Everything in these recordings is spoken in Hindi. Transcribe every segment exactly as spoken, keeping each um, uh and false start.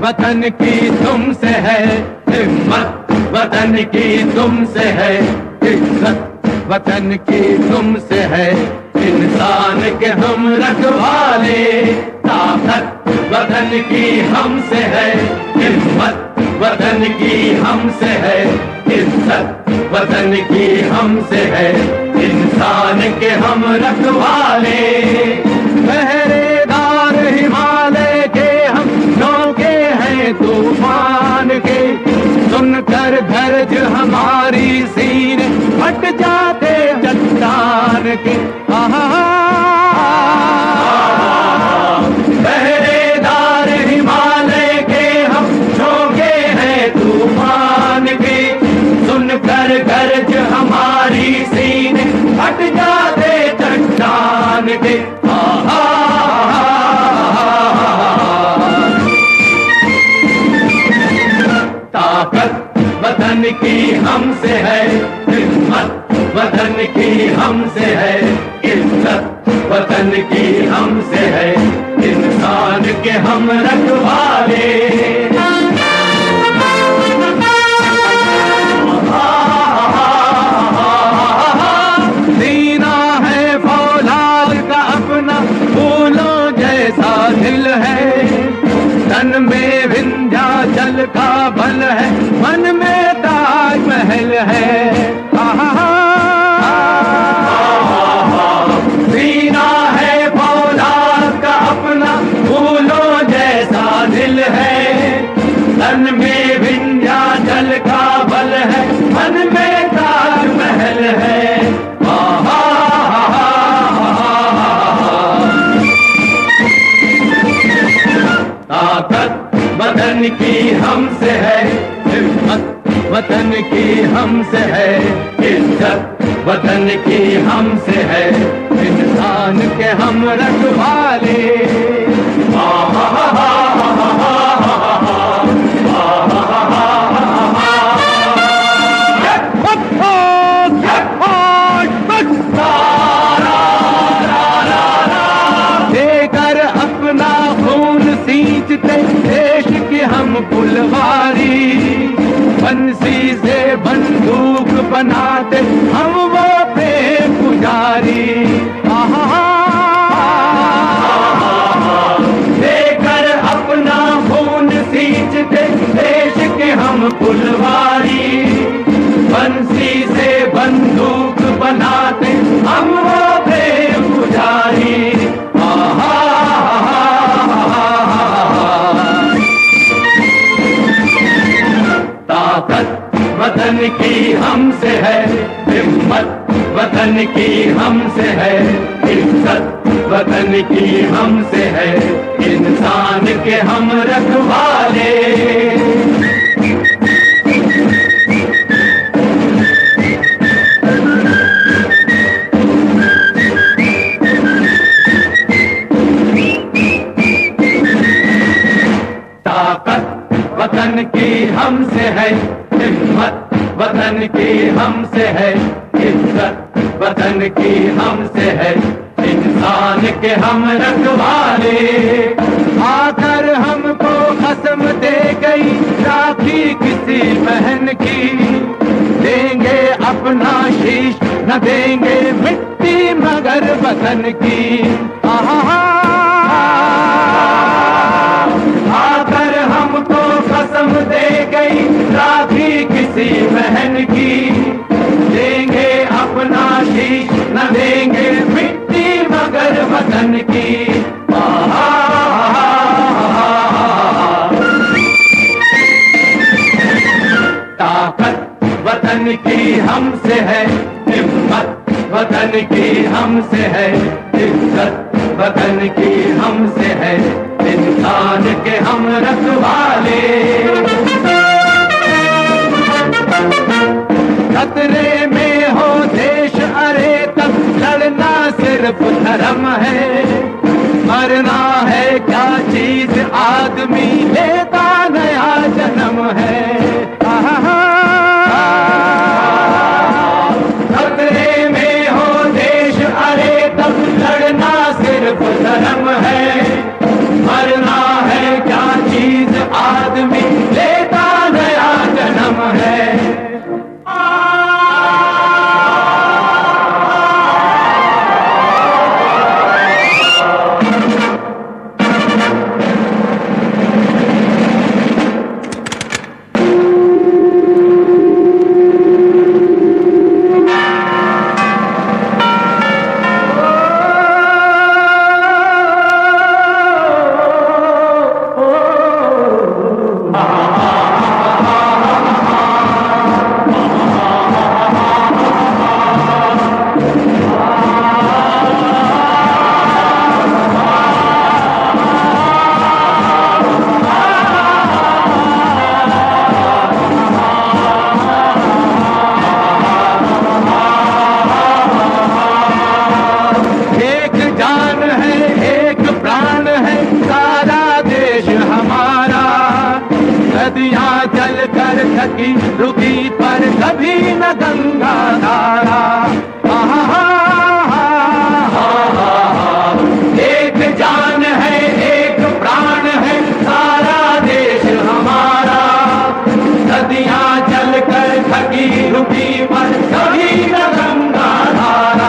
वतन की तुमसे है हिम्मत, वतन की तुमसे है इज्जत, वतन की तुमसे है इंसान के हम रखवाले। ताकत वतन की हमसे है हिम्मत, वतन की हमसे है इज्जत, वतन की हमसे है इंसान के हम रखवाले। पहरेदार हिमालय के हम नौके हैं तूफान के, सुनकर गरज हमारी सीने फट जाते चट्टान के। पहरेदार हिमालय के हम नौके हैं तूफान के, सुनकर गरज हमारी सीने फट जाते चट्टान के। ताकत वतन की हमसे है हिम्मत, वतन की हमसे है इज्जत, वतन की हमसे है इंसान के हम रखवाले। सीना है फौलाद का अपना फूलों जैसा दिल है, तन में विंध्याचल का बल है, मन में ताजमहल है। सीना है फौलाद का अपना फूलों जैसा दिल है, तन में विंध्याचल का बल है, मन में ताजमहल है। ताकत वतन की हमसे है हिम्मत, वतन की हमसे है इज्जत, वतन की हमसे है इंसान के हम रखवाले। देकर अपना खून सींचते देश की हम फुलवारी, बंसी से बंदूक बनाते हम वो प्रेम पुजारी। देकर अपना खून सींचते देश के हम फुलवारी, बंसी से बंदूक बनाते हम वो प्रेम पुजारी। ताकत वतन की हमसे है हिम्मत, वतन की हमसे है इज्जत, वतन की हमसे है इंसान के हम रखवाले। ताकत वतन की हमसे है हिम्मत, वतन की हमसे है इज्जत, वतन की हमसे है इंसान के हम रखवाले। आकर हमको कसम दे गई राखी किसी बहन की, देंगे अपना शीश न देंगे मिट्टी मगर वतन की। आकर हमको कसम दे गई राखी किसी बहन की, देंगे अपना शीश न देंगे मिट्टी मगर वतन की। ताकत वतन की हमसे है हिम्मत, वतन की हमसे है इज्जत, वतन की हमसे है इंसान के हम रखवाले। खतरे में हो देश अरे तब लड़ना सिर्फ धर्म है, मरना है क्या चीज आदमी लेता नया जन्म है। खतरे में हो देश अरे तब लड़ना सिर्फ धर्म है, मरना है क्या चीज आदमी कर थकी रुकी पर कभी न गंगा धारा। एक जान है एक प्राण है सारा देश हमारा, नदियां चल कर थकी रुकी पर कभी न गंगा धारा।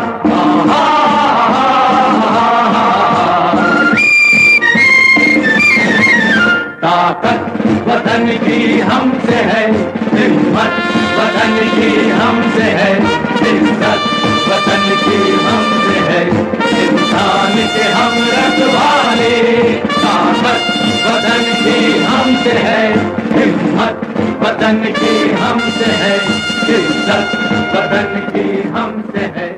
ताकत वतन की हमसे है, हिम्मत वतन की हमसे है, इज्जत वतन की हमसे है, इंसान के हम रखवाले। ताकत वतन की हमसे है, हिम्मत वतन की हमसे है, इज्जत वतन की हमसे है।